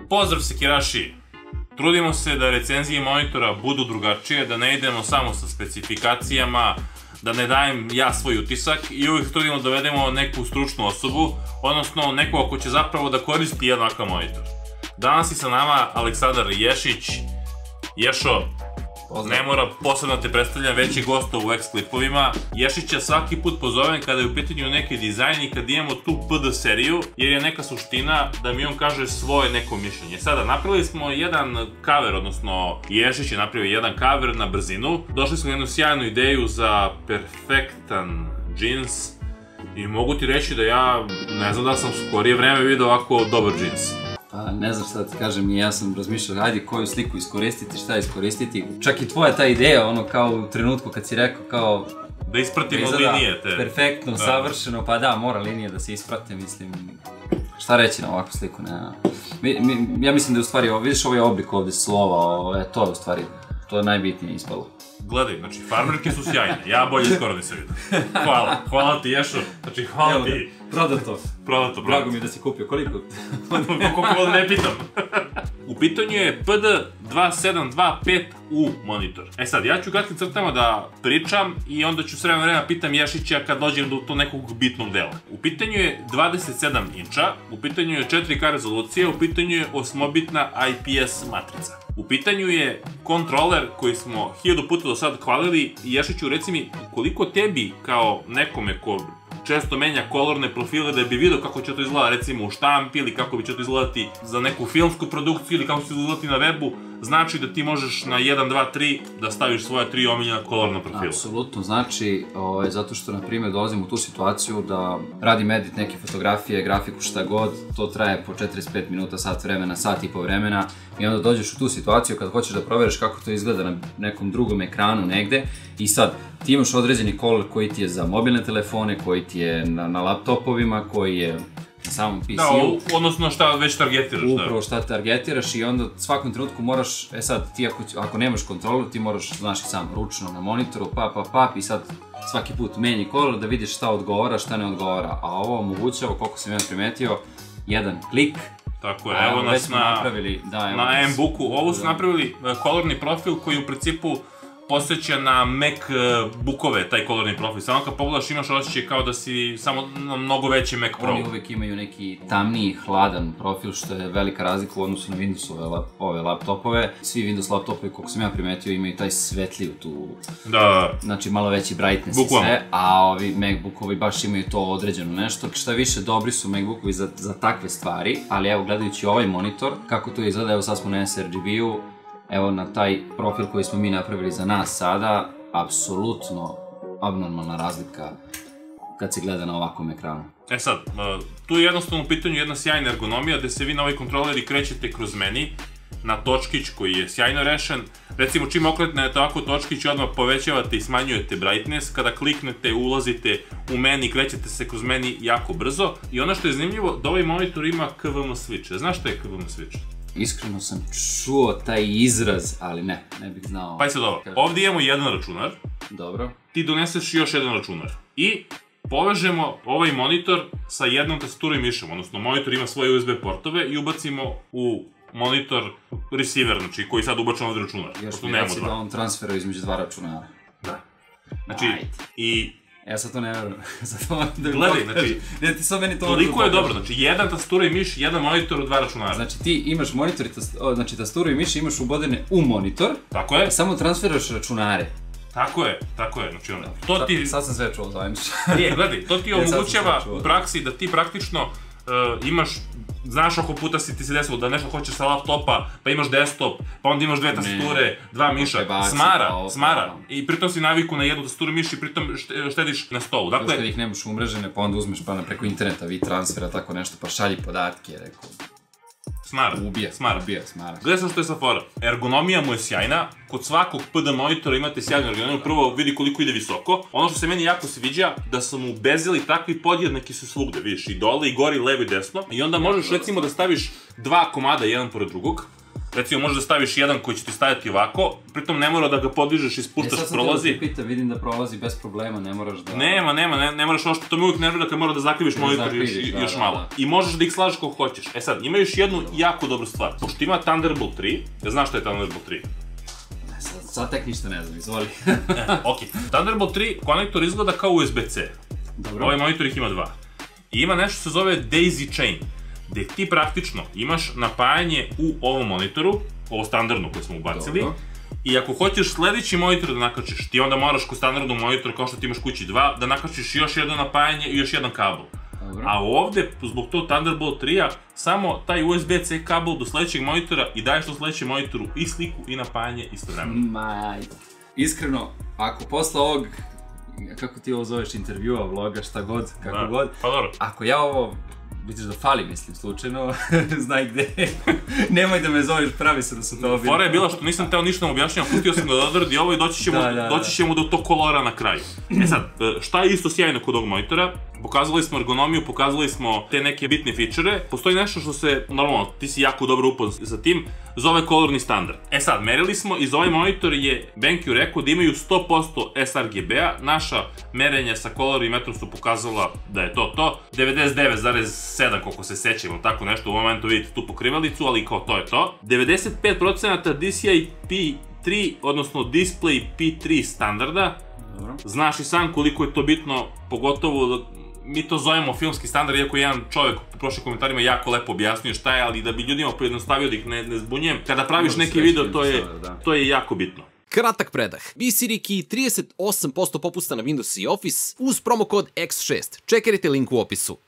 Pozdrav sekiraši! Trudimo se da recenzije monitora budu drugačije, da ne idemo samo sa specifikacijama, da ne dajem ja svoj utisak i uvijek trudimo da dovedemo neku stručnu osobu, odnosno nekoga ko će zapravo da koristi jedan ovakav monitor. Danas je sa nama Aleksandar Ješić. Ješo, ne mora posebno te predstavljam, već je gostao u X-Clipovima. Ješića svaki put pozovem kada je u pitanju neki dizajn i kad imamo tu PD seriju, jer je neka suština da mi on kaže svoje neko mišljenje. Sada, napravili smo jedan cover, odnosno Ješić je napravio jedan cover na brzinu. Došli smo na jednu sjajnu ideju za perfektan džins i mogu ti reći da ja ne znam da sam skorije vreme vidio ovako dobar džins. Pa ne znam šta ti kažem, i ja sam razmišljao, hajde koju sliku iskoristiti, šta iskoristiti. Čak i tvoja ta ideja, ono kao u trenutku kad si rekao kao... Da ispratimo linije te. Perfektno, savršeno, pa da, mora linije da se isprate, mislim... Šta reći na ovakvu sliku, ne... Ja mislim da je u stvari, vidiš ovaj oblik ovdje slova, to je u stvari, to je najbitnije ispalo. Gledaj, znači, farmerke su sjajne, ja bolje skoro nisam vidio. Hvala ti Ješo, znači hvala ti. Prodato. Prodato. Drago mi je da si kupio, koliko? Koliko ne pitam. U pitanju je PD2725U monitor. E sad, ja ću kratkim crtama da pričam i onda ću s vremena pitam Ješića kad dođem do tog nekog bitnog dela. U pitanju je 27 inča, u pitanju je 4K rezolucija, u pitanju je 8-bitna IPS matrica. U pitanju je kontroler koji smo 1000 puta do sad hvalili i Ješiću, reci mi koliko tebi kao nekome ko često menja kolorne profile da bi vidio kako će to izgledati recimo u štampi ili kako bi će to izgledati za neku filmsku produkciju ili kako će to izgledati na webu, znači da ti možeš na 1, 2, 3 da staviš svoja 3 omiljena kolorna profila. Apsolutno, znači, zato što, na primjer, dolazim u tu situaciju da radim edit neke fotografije, grafiku, šta god, to traje po 45 minuta, sat vremena, sat i po vremena i onda dođeš u tu situaciju kad hoćeš da proveriš kako to izgleda na nekom drugom ekranu negde i sad, ti imaš određeni kolor koji ti je za mobilne telefone, koji ti je na laptopovima, koji je na samom PC-u. Da, odnosno šta već targetiraš. Upravo šta targetiraš i onda svakom trenutku moraš, sad ti ako nemaš kontroler, ti moraš, znaš i sam, ručno na monitoru, pap i sad svaki put menji kolor da vidiš šta odgovara, šta ne odgovara. A ovo omogućava, koliko sam ja primetio, jedan klik. Tako je, evo nas na M-Booku. Ovo su napravili kolorni profil koji u principu posjeća na MacBookove, taj kolorni profil. Samo kad pogledaš imaš osjećaj kao da si samo na mnogo veći Mac Pro. Oni uvek imaju neki tamniji, hladan profil, što je velika razlika u odnosu na Windowsove laptopove. Svi Windows laptopovi, koliko sam ja primetio, imaju taj svetliju tu... Da. Znači malo veći brightness i sve, a ovi MacBookovi baš imaju to određeno nešto. Šta više, dobri su MacBookovi za takve stvari, ali evo, gledajući ovaj monitor, kako to izgleda, evo sad smo na sRGB-u, evo na taj profil koji smo mi napravili za nas sada, apsolutno abnormalna razlika kad se gleda na ovakvom ekranu. E sad, tu je jednostavno u pitanju jedna sjajna ergonomija gde se vi na ovaj kontroler i krećete kroz meni na točkić koji je sjajno rešen. Recimo, čim okretnete ovako točkić i odmah povećavate i smanjujete brightness, kada kliknete, ulazite u meni, krećete se kroz meni jako brzo. I ono što je zanimljivo, da ovaj monitor ima KVM switch. Znaš šta je KVM switch? Iskreno sam čuo taj izraz, ali ne bih znao. Pa i sad ovo, ovdje imamo jedan računar. Dobro. Ti doneseš još jedan računar. I povežemo ovaj monitor sa jednom tastaturom i mišem, odnosno monitor ima svoje USB portove i ubacimo u monitor receiver, znači koji sad ubačamo ovdje računar. Još mi reci da on transferuje između dva računara. Da. Znači, i... Ja sad to ne verujem. Gledaj, znači, toliko je dobro, znači jedan tastatura i miš, jedan monitor u dva računara. Znači ti imaš monitor i tastaturu i miš imaš ubodene u monitor. Tako je. Samo transferaš računare. Tako je, znači ono, to ti... Sad sam sve čuo, zajmiš. Nije, gledaj, to ti omogućava u praksi da ti praktično imaš, znaš oko puta ti se desilo da nešto hoćeš sa laptopa, pa imaš desktop, pa onda imaš dve tastature, dva miša, smara. I pritom si naviku na jednu tastaturu miš i pritom štediš na stolu. Dakle... Još kad ih nemaš umrežene, pa onda uzmeš pa preko interneta, transfera, tako nešto, pa šalji podatke, rekao. Smara. Ubija. Gledaj sam što je sa fora. Ergonomija mu je sjajna. Kod svakog PD monitora imate sjajnu ergonomiju. Prvo vidi koliko ide visoko. Ono što se meni jako sviđa, da su mu bezeli takvi podjednaki su svugde, vidiš, i dole, i gori, levo i desno. I onda možeš recimo da staviš dva komada jedan pored drugog. Recimo, možeš da staviš jedan koji će ti stajati ovako, pritom ne mora da ga podižeš i spuštaš, prolazi. Sad sam te pitam, vidim da prolazi bez problema, ne moraš da... Ne moraš ošto, to mi uvijek nervira kad mora da zakriviš monitor još malo. I možeš da ih slažeš kako hoćeš. E sad, ima još jednu jako dobru stvar. Pošto ima Thunderbolt 3, znaš što je Thunderbolt 3? Sad tek ništa ne znam, izvoli. Ok, Thunderbolt 3 konektor izgleda kao USB-C. Ovaj monitor ih ima dva. I ima nešto se zove Daisy Chain, gde ti praktično imaš napajanje u ovom monitoru, ovo standardno koje smo ubacili, i ako hoćeš sledeći monitor da nakačiš, ti onda moraš kod standardnog monitora, kao što ti imaš kući dva, da nakačiš još jedno napajanje i još jedan kabel. A ovde, zbog tog Thunderbolt 3-a, samo taj USB-C kabel do sledećeg monitora i daješ do sledećeg monitoru i sliku i napajanje istovremeno. Iskreno, ako posle ovog, kako ti ovo zoveš, intervjua, vloga, šta god, kako god, ako ja ovo vidiš da fali, mislim, slučajno, znaj gde, nemoj da me zoveš, pravi se da su to obili. Fora je bila što nisam teo ništa da mu objašnjam, pustio sam ga da odradi ovo i doći ćemo do tog kolora na kraju. E sad, šta je isto sjajno kod ovog monitora? Pokazali smo ergonomiju, pokazali smo te neke bitne feature. Postoji nešto što se, normalno, ti si jako dobro upoznat sa tim, zove kolorni standard. E sad, merili smo i za ovaj monitor je BenQ rekao da imaju 100% sRGB-a. Naša merenja sa kolorimetrom su pokazala da je to. 99,7 koliko se sećamo, tako nešto, u momentu vidite tu pokrivalicu, ali kao to je to. 95% DCI P3, odnosno Display P3 standarda. Znaš i sam koliko je to bitno, pogotovo mi to zovemo filmski standard, iako jedan čovjek u prošlim komentarima jako lepo objasnio šta je, ali da bi ljudima pojednostavio da ih ne zbunjem, kada praviš neki video, to je jako bitno. Kratak predah. Visiriki 38% popusta na Windows i Office uz promokod X6. Čekajte link u opisu.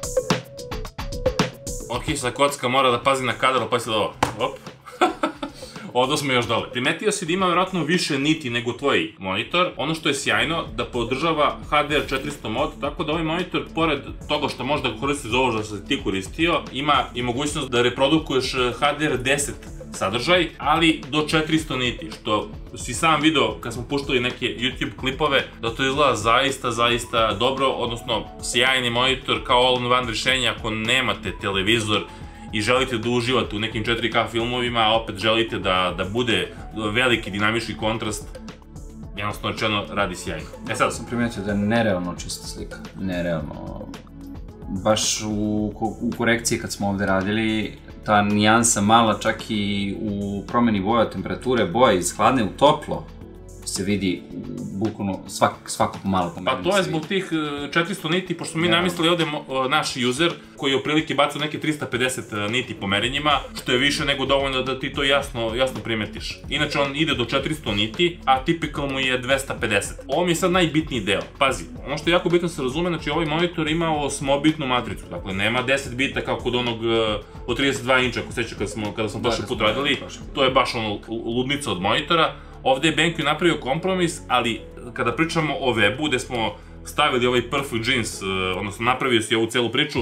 Ok, sad kocka mora da pazi na kadar, pa si da ovo. Op. Ovdje smo još dole. Primetio si da ima vjerojatno više niti nego tvoj monitor. Ono što je sjajno, da podržava HDR400 mod, tako da ovaj monitor, pored toga što možda ga koristi za ovo što si ti koristio, ima i mogućnost da reprodukuješ HDR10 sadržaj, ali do 400 niti, što si sam video kad smo puštali neke YouTube klipove, da to izgleda zaista dobro, odnosno sjajni monitor kao all-in-one rješenje ako nemate televizor i želite da uživate u nekim 4K filmovima, a opet želite da bude veliki dinamički kontrast, jednostavno rečeno radi sjajno. E sad sam primetio da je nerealno čista slika, nerealno. Baš u korekciji kad smo ovde radili, ta nijansa mala čak i u promeni boja, temperature boje iz hladne u toplo se vidi bukvalno svako malo pomeranje. Pa to je zbog tih 400 niti, pošto mi namislili ovde naš user koji je u prilike bacao neke 350 niti pomerenjima, što je više nego dovoljno da ti to jasno primetiš. Inače on ide do 400 niti, a typical mu je 250. Ovo mi je sad najbitniji deo. Pazi, ono što je jako bitno se razume, znači ovaj monitor ima 8-bitnu matricu, dakle nema 10 bita kao kod onog od 32 inča, ako seća kada smo prošli put radili, to je baš ono ludnica od monitora. Ovde je BenQ napravio kompromis, ali kada pričamo o webu, gde smo stavili ovaj Perfect Jeans, odnosno napravio si ovu celu priču,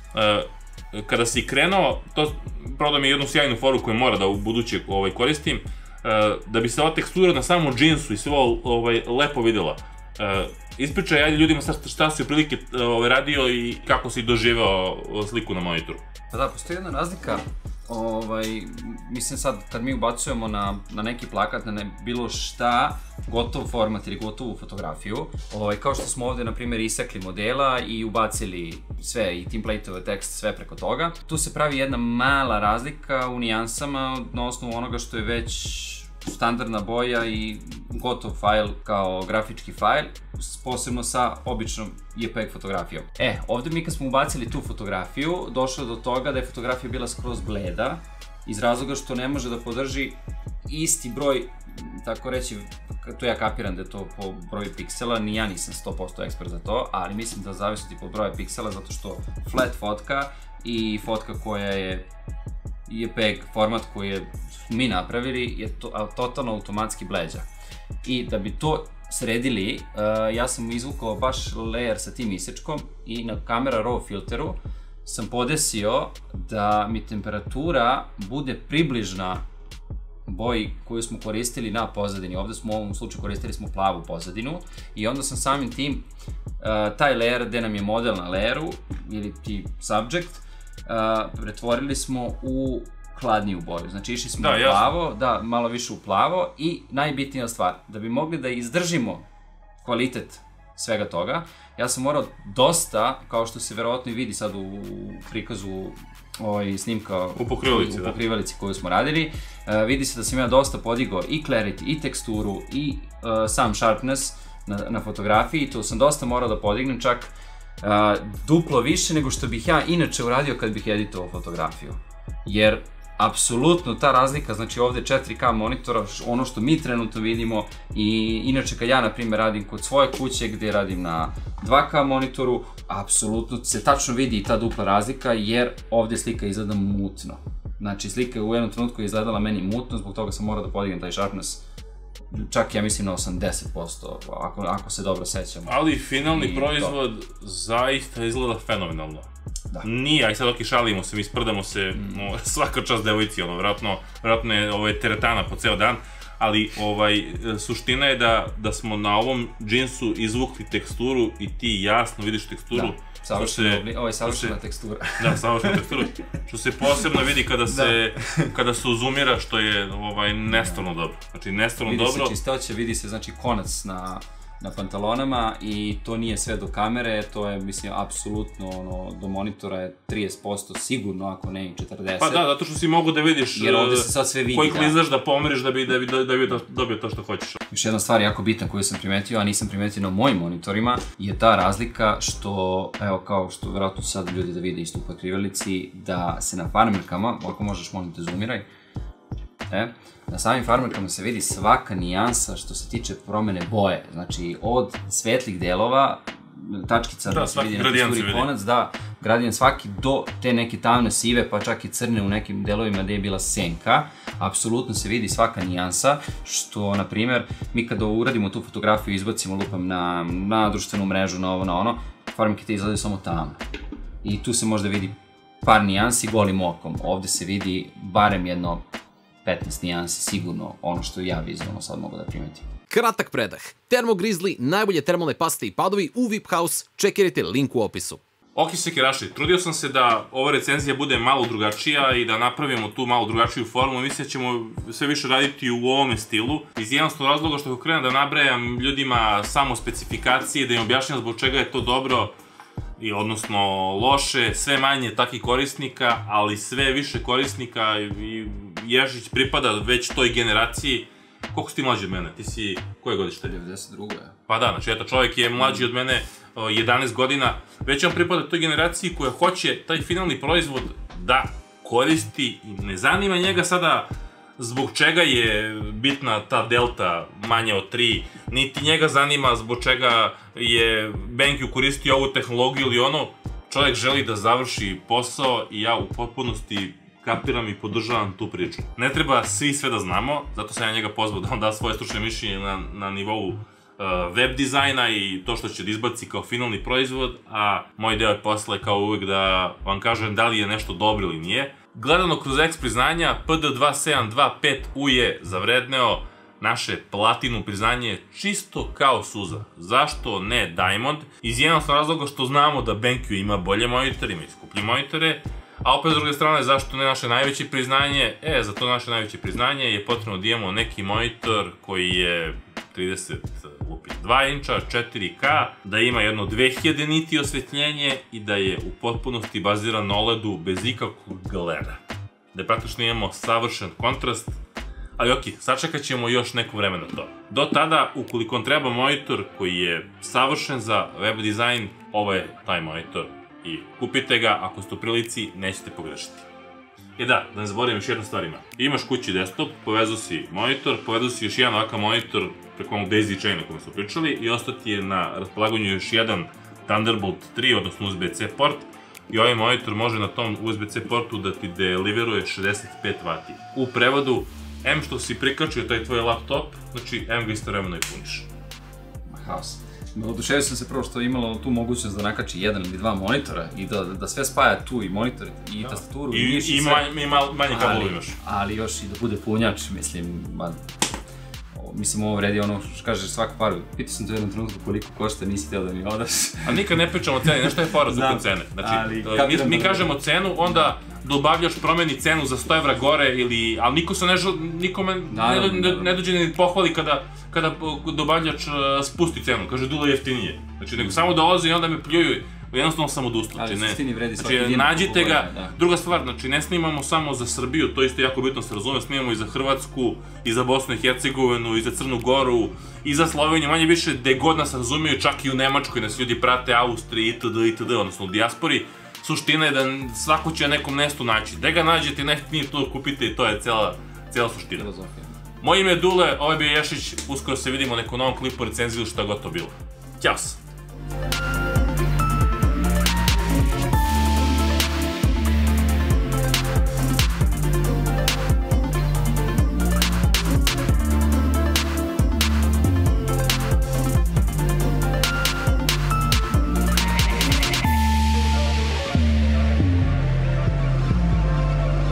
kada si krenuo, to prodao mi jednu sjajnu foru koju mora da u buduće koristim, da bi se ova tekstura na samom džinsu i sve ovo lepo videla. Ispričaj, ajde ljudima šta si u prilike radio i kako si doživeo sliku na monitoru. Pa da, postoji jedna razlika. Mislim sad, kad mi ubacujemo na neki plakat, na bilo šta, gotov format ili gotovu fotografiju, kao što smo ovde, na primjer, isekli modela i ubacili sve, i template-ove tekst, sve preko toga, tu se pravi jedna mala razlika u nijansama na osnovu onoga što je već standardna boja i gotov fajl kao grafički fajl, posebno sa običnom JPEG fotografijom. Ovde mi kad smo ubacili tu fotografiju, došlo je do toga da je fotografija bila skroz bleda, iz razloga što ne može da podrži isti broj, tako reći, to ja kapiram da je to po broju piksela, ni ja nisam 100% ekspert za to, ali mislim da zavisiti po broju piksela, zato što flat fotka i fotka koja je JPEG format koji je mi napravili je totalno automatski bleđa. I da bi to sredili, ja sam izvukao baš layer sa tim isečkom i na Camera Raw filteru sam podesio da mi temperatura bude približna boji koju smo koristili na pozadini. Ovde smo u ovom slučaju koristili smo plavu pozadinu i onda sam samim tim taj layer gde nam je model na layeru ili ti subject pretvorili smo u hladniju boju. Znači išli smo u plavo, da, malo više u plavo i najbitnija stvar, da bi mogli da izdržimo kvalitet svega toga, ja sam morao dosta, kao što se verovatno i vidi sad u prikazu snimka u pokrivalici koju smo radili, vidi se da sam ja dosta podigao i clarity, i teksturu, i sam sharpness na fotografiji, to sam dosta morao da podignem, čak duplo više nego što bih ja inače uradio kad bih editovao fotografiju. Jer apsolutno ta razlika, znači ovde 4K monitora, ono što mi trenutno vidimo, i inače kad ja na primjer radim kod svoje kuće gde radim na 2K monitoru, apsolutno se tačno vidi i ta dupla razlika jer ovde slika izgleda mutno. Znači slika u jednom trenutku je izgledala meni mutno, zbog toga sam morao da podignem taj sharpness čak ja mislim na 80%, ako se dobro sećam. Ali finalni proizvod zaista izgleda fenomenalno. Nije, aj sad šalimo se, mi sprdamo se svaka čast devojci, vjerojatno je teretana po ceo dan, ali suština je da smo na ovom džinsu izvukli teksturu i ti jasno vidiš teksturu. Ovo je savršena tekstura. Da, savršena tekstura, što se posebno vidi kada se uzumira, što je nestvarno dobro. Znači, nestvarno dobro. Vidi se čistoće, vidi se, znači, konac na pantalonama i to nije sve do kamere, to je, mislim, apsolutno, do monitora je 30% sigurno, ako ne i 40%. Pa da, zato što si mogu da vidiš koji klizaš da pomeriš da bi dobio to što hoćeš. Još jedna stvar jako bitna koju sam primetio, a nisam primetio na mojim monitorima, je ta razlika što, evo, kao što vjerojatno sad ljudi da vide isto u pokrivalici, da se na farmerkama, ako možeš molim te zoomiraj, na samim farmerkama se vidi svaka nijansa što se tiče promene boje, znači od svetlih delova, tačkica da se vidi na teksturi konac, da, gradijent svaki do te neke tamne sive, pa čak i crne u nekim delovima gde je bila senka, apsolutno se vidi svaka nijansa, što, na primer, mi kada uradimo tu fotografiju, izbacimo lupam na društvenu mrežu, na ovo, na ono, farmerke te izgledaju samo tamne. I tu se možda vidi par nijansi golim okom, ovde se vidi barem jedno 15 nijansi, sigurno, ono što ja vizualno sad mogu da primetim. Kratak predah. Thermo Grizzly, najbolje termalne paste i padovi u VIP House, čekirajte link u opisu. Ok, Sekiraši, trudio sam se da ova recenzija bude malo drugačija i da napravimo tu malo drugačiju formu. Mislim da ćemo sve više raditi u ovome stilu. Iz jednostavnog razloga što krenem da nabrajam ljudima samo specifikacije, da im objašnjam zbog čega je to dobro i odnosno loše, sve manje takih korisnika, ali sve više korisnika i Ježić pripada već toj generaciji. Koliko si ti mlađi od mene? Ti si koje godište? 92. Pa da, znači eto, čovjek je mlađi od mene 11 godina, već on pripada toj generaciji koja hoće taj finalni proizvod da koristi i ne zanima njega sada zbog čega je bitna ta delta manje od 3, niti njega zanima zbog čega je BenQ koristio ovu tehnologiju ili ono, čovjek želi da završi posao i ja u potpunosti kapiram i podržavam tu priču. Ne treba svi sve da znamo, zato sam ja njega pozvao da on da svoje stručne mišljenje na nivou web dizajna i to što će da izbaci kao finalni proizvod, a moj deo je posle kao uvek da vam kažem da li je nešto dobro ili nije. Gledano kroz X priznanja, PD2725U je zavredneo naše platinum priznanje čisto kao suza. Zašto ne Diamond? Iz jednostavnog razloga što znamo da BenQ ima bolje monitore, ima i skuplje monitore, a opet s druge strane zašto ne naše najveće priznanje? Za to naše najveće priznanje je potrebno da imamo neki monitor koji je 32 inča, 4K, da ima jedno 2000 niti osvetljenje i da je u potpunosti baziran na OLED-u bez ikakvog glera. Da je praktično imamo savršen kontrast, ali ok, sačekat ćemo još neko vreme na to. Do tada, ukoliko vam treba monitor koji je savršen za web dizajn, ovo je taj monitor i kupite ga, ako ste u prilici, nećete pogrešiti. Da ne zaboravim još jednu stvar ima. Imaš kući desktop, povezao si monitor, povezao si još jedan ovakav monitor preko onog daisy chaina o kojem smo pričali i ostati je na raspolaganju još jedan Thunderbolt 3, odnosno USB-C port i ovaj monitor može na tom USB-C portu da ti deliveruje 65 W. U prevodu, M što si prikačio taj tvoj laptop, znači M ga istovremeno i puniš. Haos. Oduševio sam se prvo što je imalo tu mogućnost da nakači jedan ili dva monitora i da sve spaja tu i monitor i tastaturu i miš i sve. I manje kablova imaš. Ali još i da bude punjač, mislim, mislim, ovo vredi ono što kažeš svaku paru. Pitao sam to u jednom trenutku koliko košta, nisi htio da mi odaš. A nikad ne pričamo o ceni, nešto je fora za cene. Znači, mi kažemo cenu, onda dobavljač promeni cenu za 100 evra gore, ali niko se nikome ne dođe ni pohvali kada dobavljač spusti cenu, kaže dule jeftinije. Znači, nego samo dolazi i onda me pljuju. Jednostavno sam odustao. Ali suštini vredi svaki dinar. Nađite ga. Druga stvar, znači ne snimamo samo za Srbiju, to isto jako bitno se razume, snimamo i za Hrvatsku, i za Bosnu i Hercegovinu, i za Crnu Goru, i za Sloveniju, manje više gde god nas razumiju, čak i u Nemačkoj nas ljudi prate, Austriji, itd., odnosno u dijaspori. Suština je da svako će na nekom mestu naći. Gde ga nađete, najeftinije to kupite i to je cijela suština. Moje ime je Dule, ovo je bio Ješić, uskoro se vidimo u nekom novom klipu, recenziju, šta god to bilo. Ćao se!